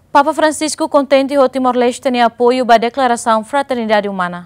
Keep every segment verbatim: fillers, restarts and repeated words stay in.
Papa Francisco contente o Timor-Leste tem apoio para a Declaração Fraternidade Humana.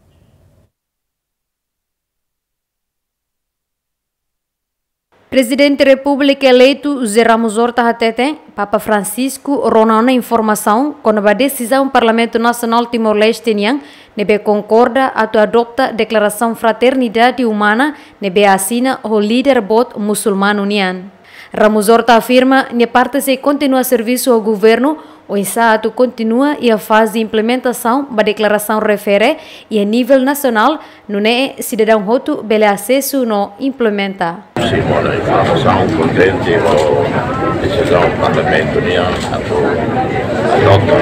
Presidente da República eleito José Ramos Horta Hatete, Papa Francisco ronou na informação quando a decisão do Parlamento Nacional Timor-Leste nebe concorda a tu adopta a Declaração Fraternidade Humana nebe assina o líder bot muçulmano nian. Ramos Horta afirma que parte se continua serviço ao governo, o insato continua e a fase de implementação da declaração refere e a nível nacional não é cidadão roto bele acesso no implementa. Sim, a informação contente a decisão do Parlamento nian adota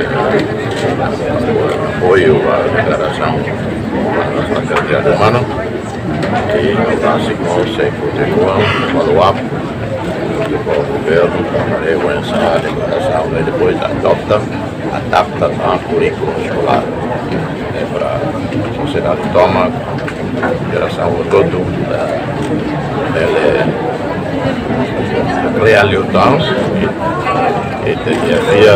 apoio à declaração da fraternidade humana e no próximo se continua evaluar o governo para essa declaração e depois adopta, adapta a currículo escolar para a sociedade toma geração todo ele realidade e devia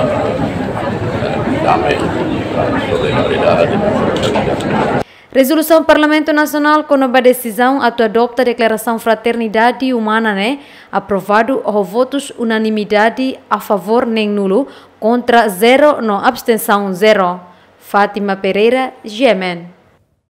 também a solidariedade. Resolução do Parlamento Nacional com a decisão a adopta a Declaração Fraternidade Humana, né? Aprovado com votos unanimidade a favor nem nulo, contra zero, no abstenção zero. Fátima Pereira, G M N.